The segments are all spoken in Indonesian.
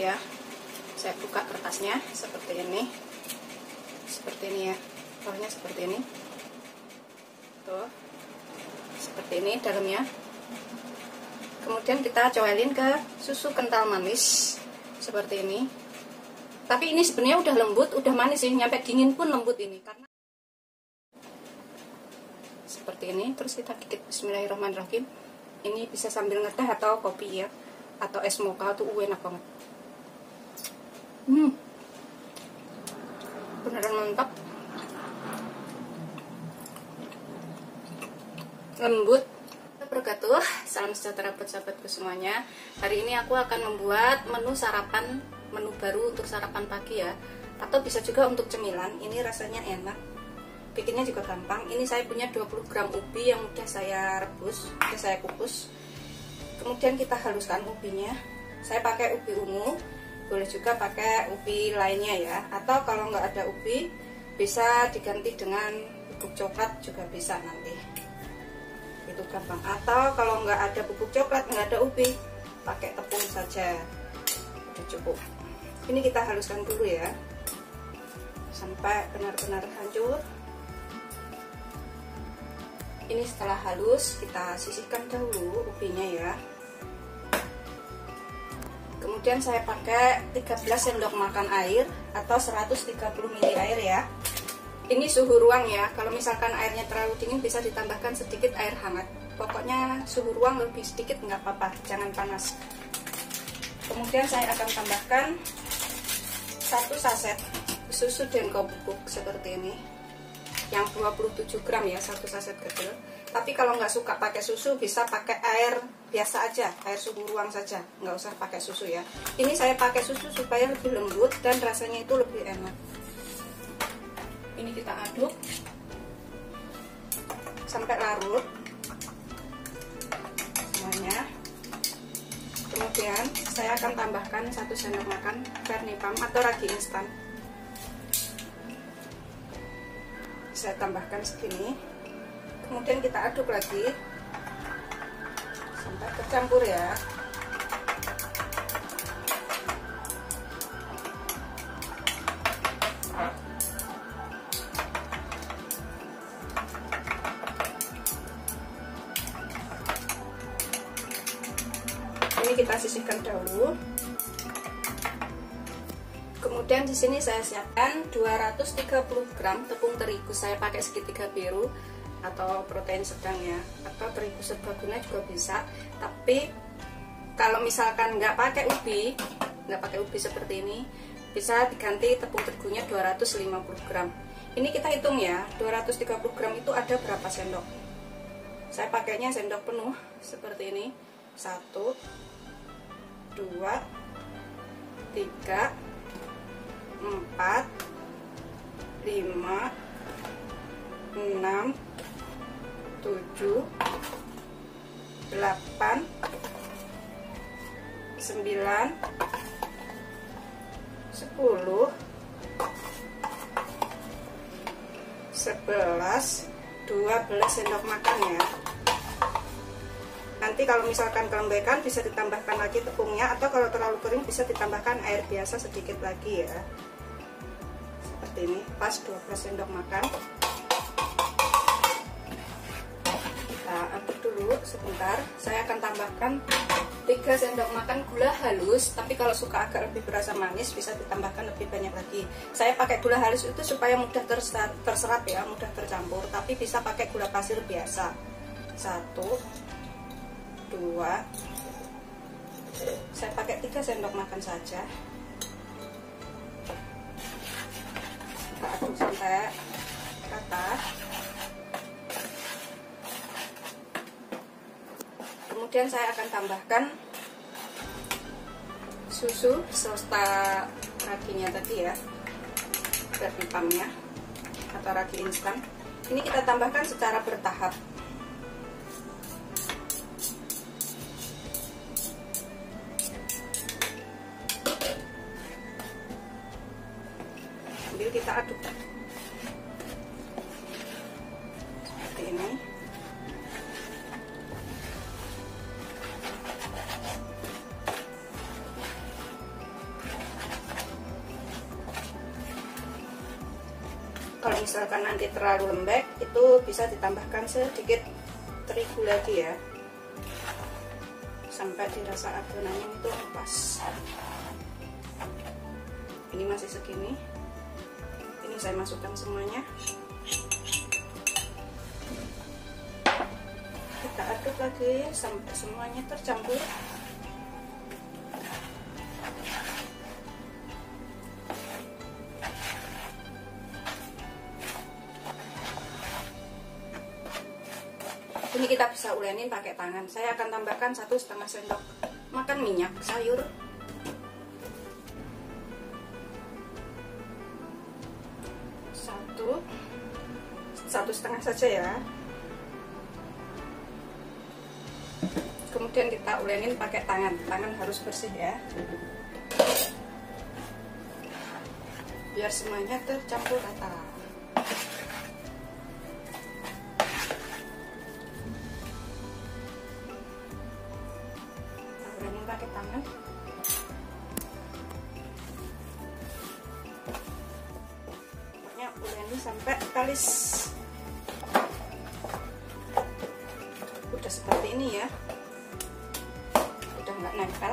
ya. Saya buka kertasnya seperti ini ya, bawahnya seperti ini tuh, seperti ini dalamnya. Kemudian kita coelin ke susu kental manis seperti ini. Tapi ini sebenarnya udah lembut, udah manis sih, nyampe dingin pun lembut ini karena seperti ini. Terus kita gigit, bismillahirrahmanirrahim. Ini bisa sambil ngeteh atau kopi ya, atau es mocha tuh enak banget. Beneran mantap, lembut. Berkatuh, salam sejahtera buat sahabatku semuanya. Hari ini aku akan membuat menu sarapan, menu baru untuk sarapan pagi ya, atau bisa juga untuk cemilan. Ini rasanya enak, bikinnya juga gampang. Ini saya punya 20 gram ubi yang udah saya rebus, udah saya kukus. Kemudian kita haluskan ubinya. Saya pakai ubi ungu, boleh juga pakai ubi lainnya ya, atau kalau nggak ada ubi bisa diganti dengan bubuk coklat juga bisa nanti, itu gampang. Atau kalau nggak ada bubuk coklat, nggak ada ubi, pakai tepung saja udah cukup. Ini kita haluskan dulu ya sampai benar-benar hancur. Ini setelah halus kita sisihkan dahulu ubinya ya. Kemudian saya pakai 13 sendok makan air atau 130 ml air ya. Ini suhu ruang ya. Kalau misalkan airnya terlalu dingin bisa ditambahkan sedikit air hangat. Pokoknya suhu ruang lebih sedikit nggak apa-apa, jangan panas. Kemudian saya akan tambahkan 1 saset susu denko bubuk seperti ini, yang 27 gram ya, 1 saset kecil. Tapi kalau nggak suka pakai susu bisa pakai air biasa aja, air suhu ruang saja, nggak usah pakai susu ya. Ini saya pakai susu supaya lebih lembut dan rasanya itu lebih enak. Ini kita aduk sampai larut semuanya. Kemudian saya akan tambahkan 1 sendok makan Vernipam atau ragi instan. Saya tambahkan segini. Kemudian kita aduk lagi sampai tercampur ya. Ini kita sisihkan dahulu. Kemudian di sini saya siapkan 230 gram tepung terigu. Saya pakai segitiga biru atau protein sedang ya, atau terigu serbaguna juga bisa. Tapi kalau misalkan nggak pakai ubi seperti ini, bisa diganti tepung terigunya 250 gram. Ini kita hitung ya, 230 gram itu ada berapa sendok. Saya pakainya sendok penuh seperti ini. 1, 2, 3, 4, 5, 6, 7, 8, 9, 10, 11, 12 sendok makan ya. Nanti kalau misalkan kelembekan bisa ditambahkan lagi tepungnya, atau kalau terlalu kering bisa ditambahkan air biasa sedikit lagi ya. Seperti ini, pas 12 sendok makan. Aduk dulu sebentar. Saya akan tambahkan 3 sendok makan gula halus, tapi kalau suka agak lebih berasa manis bisa ditambahkan lebih banyak lagi. Saya pakai gula halus itu supaya mudah terserap ya, mudah tercampur, tapi bisa pakai gula pasir biasa. 1, 2, saya pakai 3 sendok makan saja. Kita aduk sampai rata. Kemudian saya akan tambahkan susu serta raginya tadi ya, Vernipamnya atau ragi instan. Ini kita tambahkan secara bertahap. Sambil kita aduk seperti ini. misalkan nanti terlalu lembek, itu bisa ditambahkan sedikit terigu lagi ya, sampai dirasa adonannya itu pas. Ini masih segini, ini saya masukkan semuanya, kita aduk lagi sampai semuanya tercampur. Ini kita bisa ulenin pakai tangan. Saya akan tambahkan 1,5 sendok makan minyak sayur. Satu setengah saja ya. Kemudian kita ulenin pakai tangan. Tangan harus bersih ya, biar semuanya tercampur rata. Pakai tangan. Pokoknya uleni sampai kalis. Udah seperti ini ya, udah nggak nempel.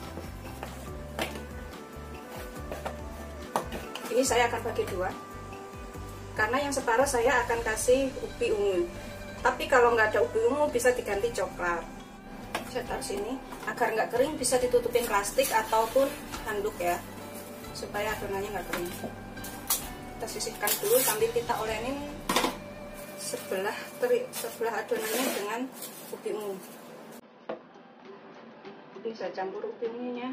Ini saya akan bagi dua, karena yang separuh saya akan kasih ubi ungu. Tapi kalau nggak ada ubi ungu bisa diganti coklat. Saya taruh sini agar nggak kering, bisa ditutupin plastik ataupun handuk ya, supaya adonannya nggak kering. Kita sisihkan dulu sambil kita olenin sebelah adonannya dengan ubi ungu. Ini saya campur ubi ungunya,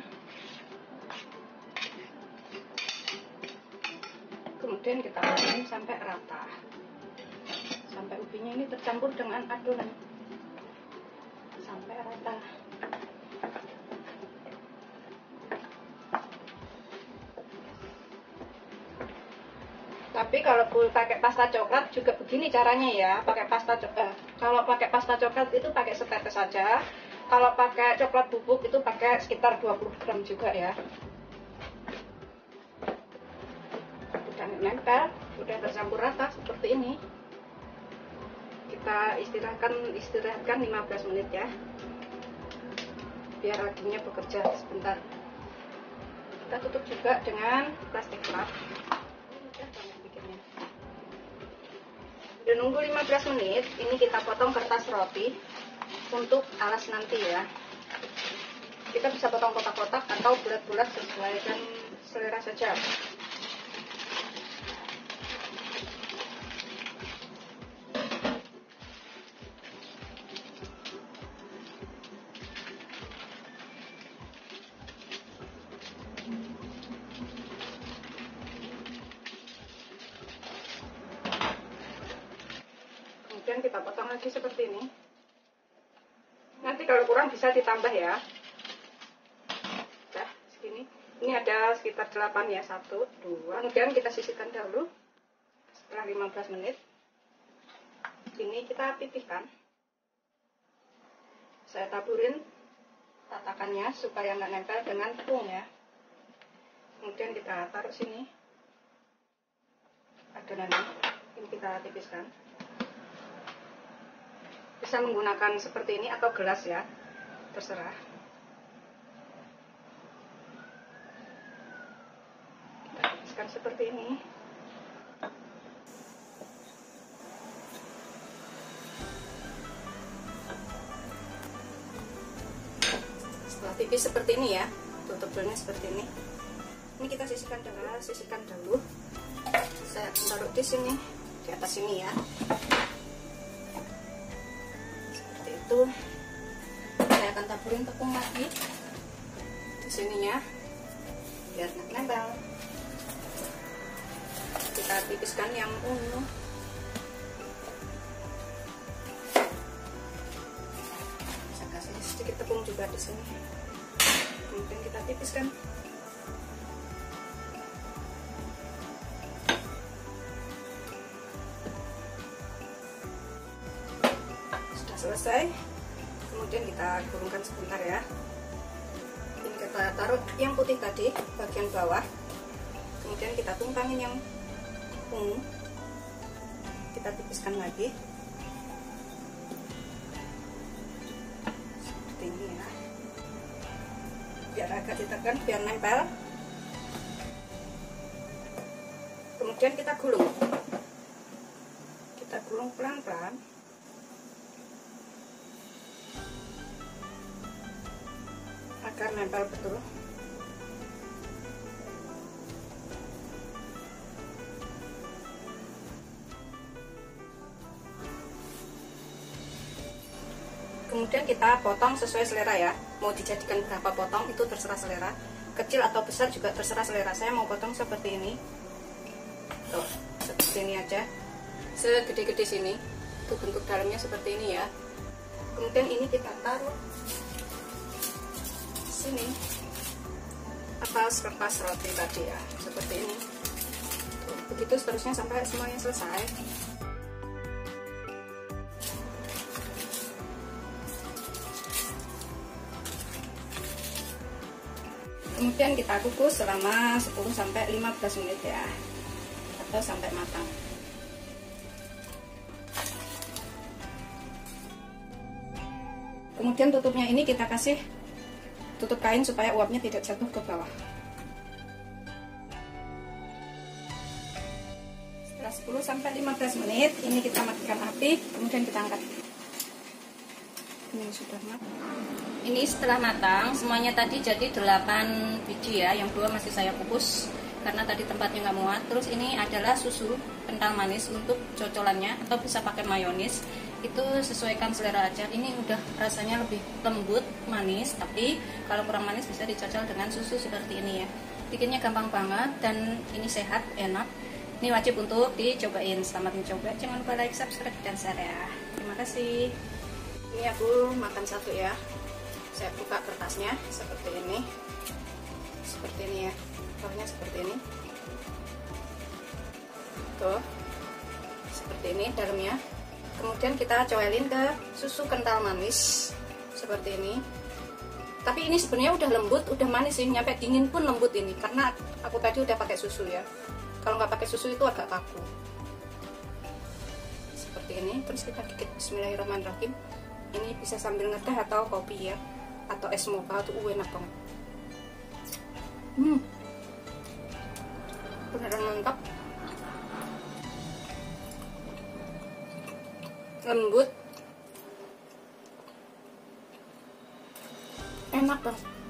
kemudian kita olenin sampai rata, sampai ubinya ini tercampur dengan adonan sampai rata. Tapi kalau pakai pasta coklat juga begini caranya ya, pakai pasta coklat. Kalau pakai pasta coklat itu pakai setetes saja. Kalau pakai coklat bubuk itu pakai sekitar 20 gram juga ya. Udah nempel, udah tercampur rata seperti ini. Kita istirahatkan 15 menit ya, biar ragingnya bekerja sebentar. Kita tutup juga dengan plastik wrap. Mudah banget bikinnya. Udah nunggu 15 menit, ini kita potong kertas roti untuk alas nanti ya. Kita bisa potong kotak-kotak atau bulat-bulat sesuai dengan selera saja. Kemudian kita potong lagi seperti ini. Nanti kalau kurang bisa ditambah ya. Nah, segini. Ini ada sekitar 8 ya, 1, 2. Kemudian kita sisihkan dahulu. Setelah 15 menit. Ini kita pipihkan. Saya taburin tatakannya supaya nggak nempel dengan tepung ya. Kemudian kita taruh sini adonannya. Ini kita tipiskan. Bisa menggunakan seperti ini atau gelas ya, terserah. Kita tipiskan seperti ini. Setelah tipis seperti ini ya, tutup dulunya seperti ini. Ini kita sisihkan dulu. Saya taruh di sini, di atas sini ya. Itu saya akan taburin tepung lagi di sininya biar nggak nempel. Kita tipiskan yang ungu. Saya kasih sedikit tepung juga di sini. Kemudian kita tipiskan. Selesai, kemudian kita gulungkan sebentar ya. Ini kita taruh yang putih tadi bagian bawah, kemudian kita tumpangin yang ungu kita tipiskan lagi seperti ini ya, biar agak ditekan biar nempel. Kemudian kita gulung pelan-pelan agar nempel betul. Kemudian kita potong sesuai selera ya, mau dijadikan berapa potong itu terserah selera, kecil atau besar juga terserah selera. Saya mau potong seperti ini, tuh seperti ini aja, segede-gede sini, tuh bentuk dalamnya seperti ini ya. Kemudian ini kita taruh sini atas kertas roti tadi ya, seperti ini. Tuh, begitu seterusnya sampai semuanya selesai. Kemudian kita kukus selama 10-15 menit ya, atau sampai matang. Kemudian tutupnya ini kita kasih tutup kain supaya uapnya tidak jatuh ke bawah. Setelah 10-15 menit ini kita matikan api, kemudian kita angkat. Ini sudah matang. Ini setelah matang, semuanya tadi jadi 8 biji ya, yang 2 masih saya kukus karena tadi tempatnya nggak muat. Terus ini adalah susu kental manis untuk cocolannya, atau bisa pakai mayonis, itu sesuaikan selera aja. Ini udah rasanya lebih lembut, manis, tapi kalau kurang manis bisa dicocol dengan susu seperti ini ya. Bikinnya gampang banget dan ini sehat, enak. Ini wajib untuk dicobain. Selamat mencoba, jangan lupa like, subscribe, dan share ya. Terima kasih. Ini aku makan satu ya. Saya buka kertasnya seperti ini ya, bawahnya seperti ini, tuh seperti ini dalamnya. Kemudian kita coelin ke susu kental manis seperti ini. Tapi ini sebenarnya udah lembut, udah manis sih, nyampe dingin pun lembut ini, karena aku tadi udah pakai susu ya. Kalau nggak pakai susu itu agak kaku seperti ini. Terus kita gigit, bismillahirrahmanirrahim. Ini bisa sambil ngeteh atau kopi ya, atau es mocha, tuh enak banget. Beneran mantap, lembut, enak banget.